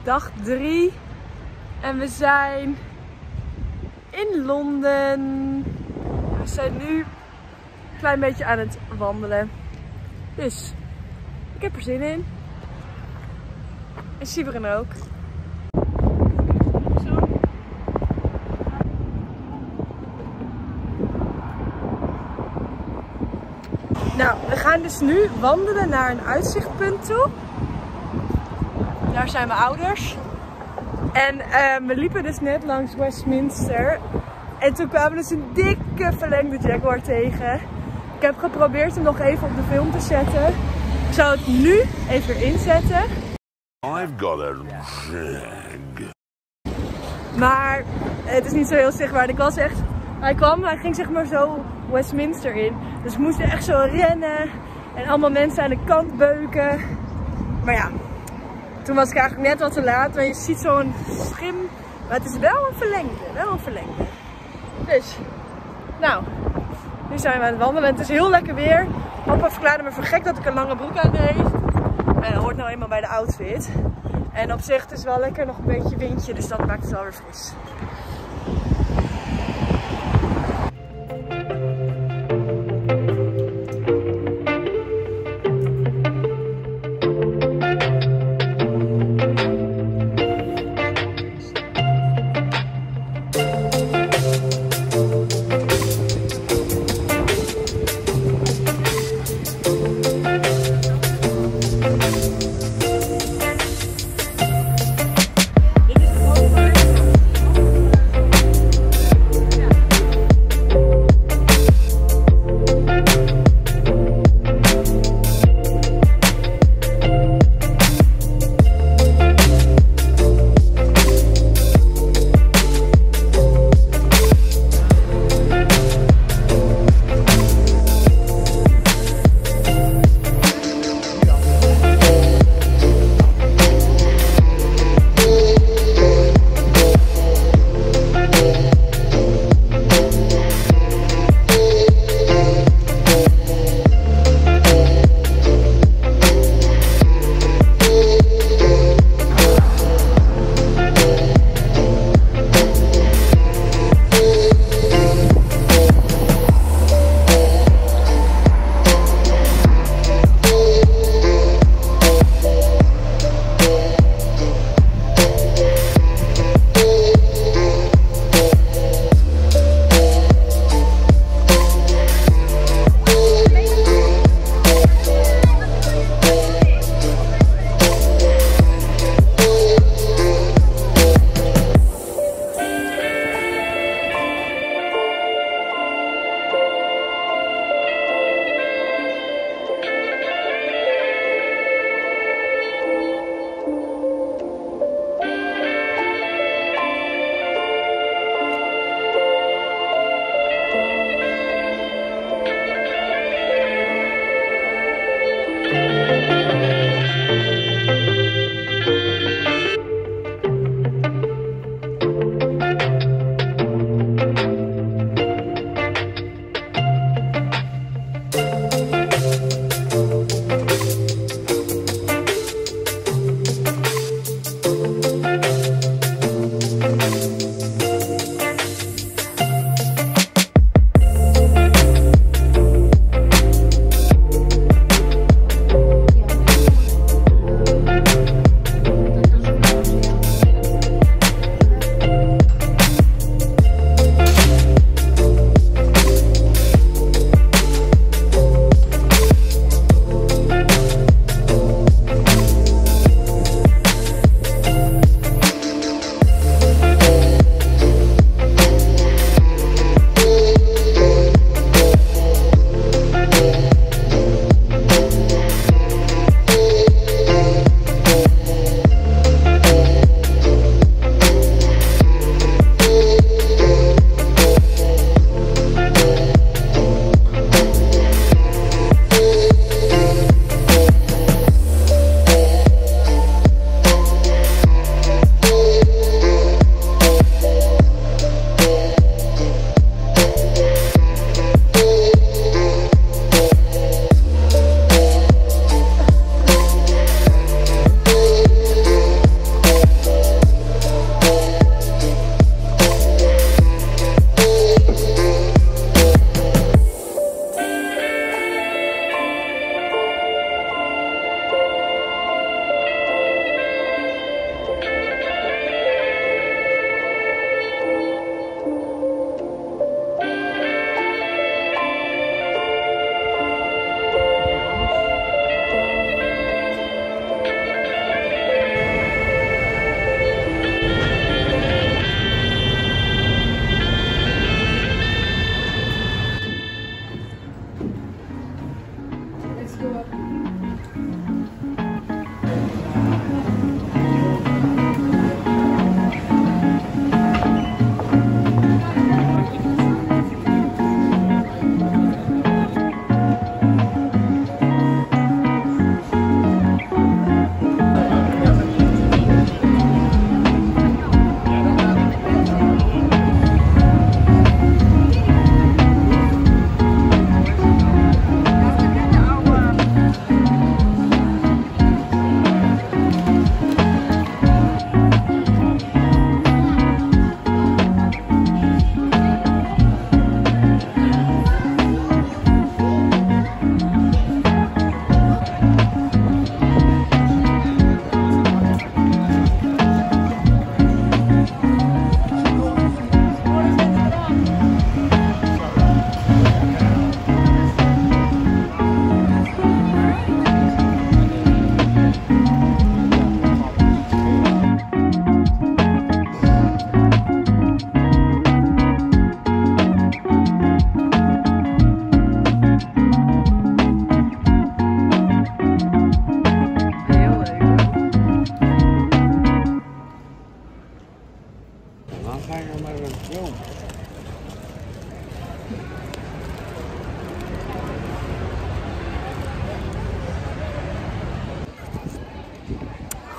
dag 3 en we zijn in Londen. We zijn nu een klein beetje aan het wandelen. Dus ik heb er zin in. En Sybren ook. Nou, we gaan dus nu wandelen naar een uitzichtpunt toe. Daar zijn mijn ouders. En we liepen dus net langs Westminster. En toen kwamen we dus een dikke verlengde Jaguar tegen. Ik heb geprobeerd hem nog even op de film te zetten. Ik zou het nu even erin zetten. I've got a jag. Maar het is niet zo heel zichtbaar. Ik was echt... Hij ging zeg maar zo Westminster in. Dus we moesten echt zo rennen. En allemaal mensen aan de kant beuken. Maar ja, toen was ik eigenlijk net wat te laat. Maar je ziet zo'n schim. Maar het is wel een verlengde. Dus, nou, nu zijn we aan het wandelen. Het is heel lekker weer. Papa verklaarde me voor gek dat ik een lange broek aan heeft. En dat hoort nou eenmaal bij de outfit. En op zich het is wel lekker nog een beetje windje. Dus dat maakt het wel weer fris.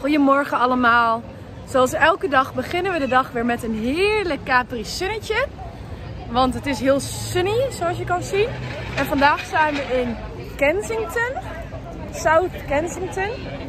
Goedemorgen allemaal. Zoals elke dag beginnen we de dag weer met een heerlijk Capri-Sunnetje. Want het is heel sunny, zoals je kan zien. En vandaag zijn we in Kensington. South Kensington.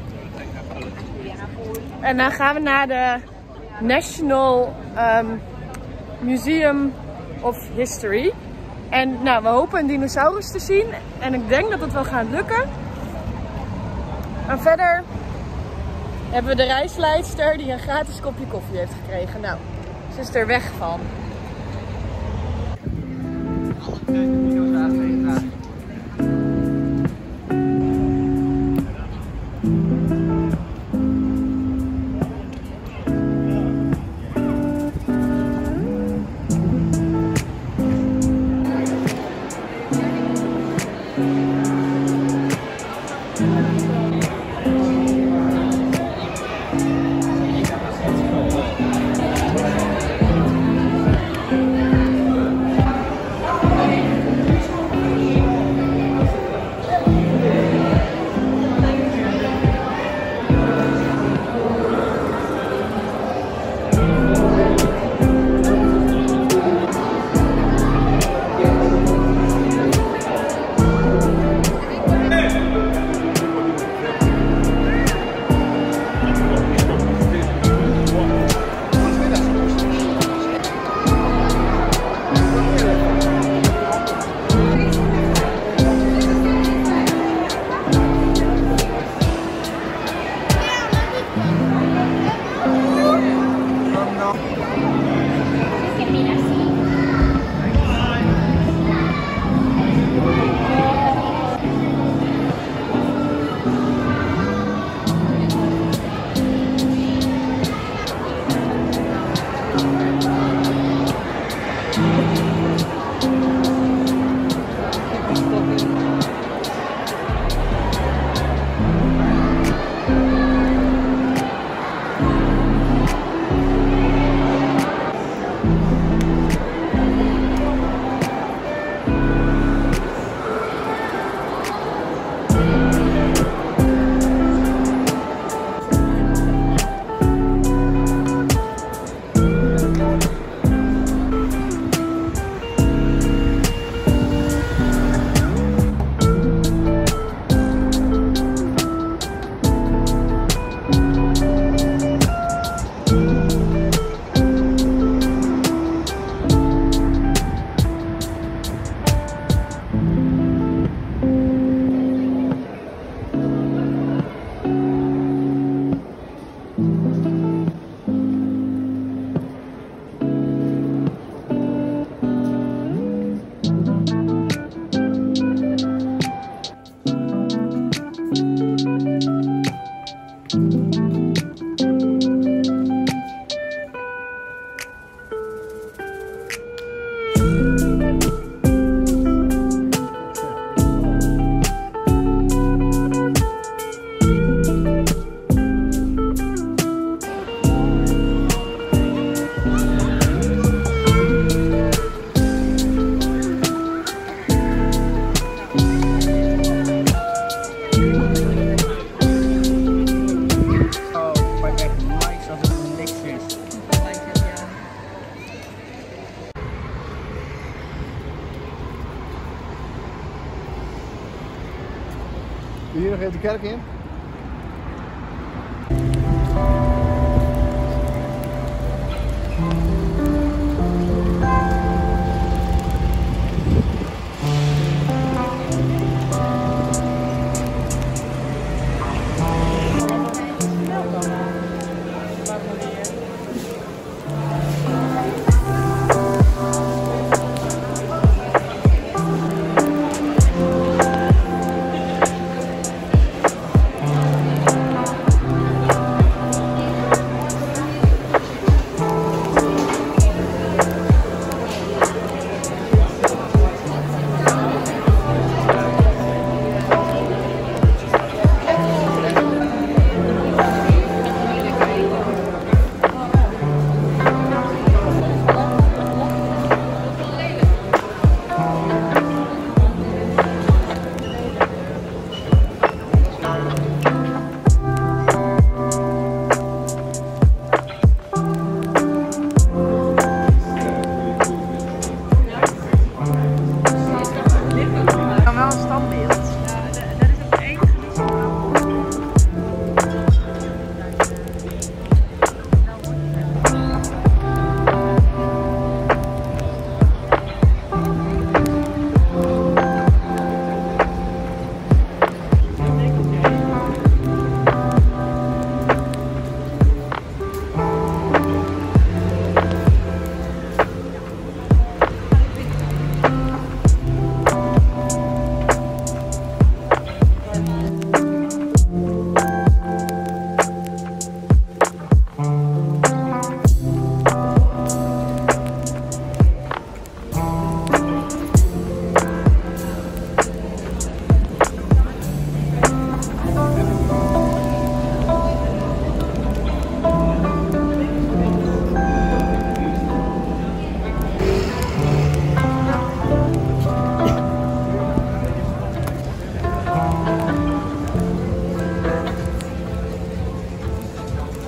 En dan gaan we naar de National Museum of History. En nou, we hopen een dinosaurus te zien. En ik denk dat het wel gaat lukken. En verder hebben we de reisleidster die een gratis kopje koffie heeft gekregen. Nou, ze is er weg van. Wil je hier nog even de kerk in?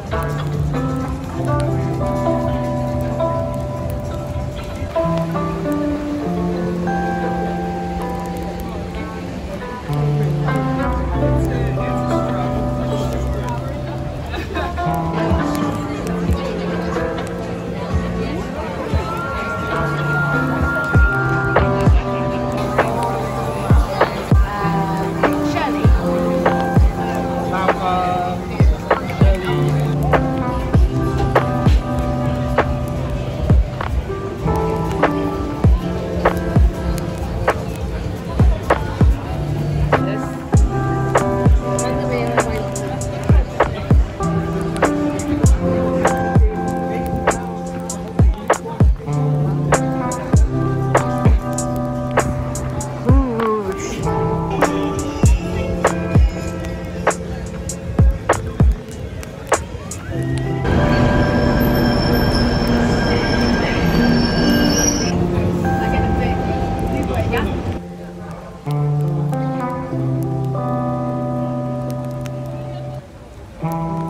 Ja.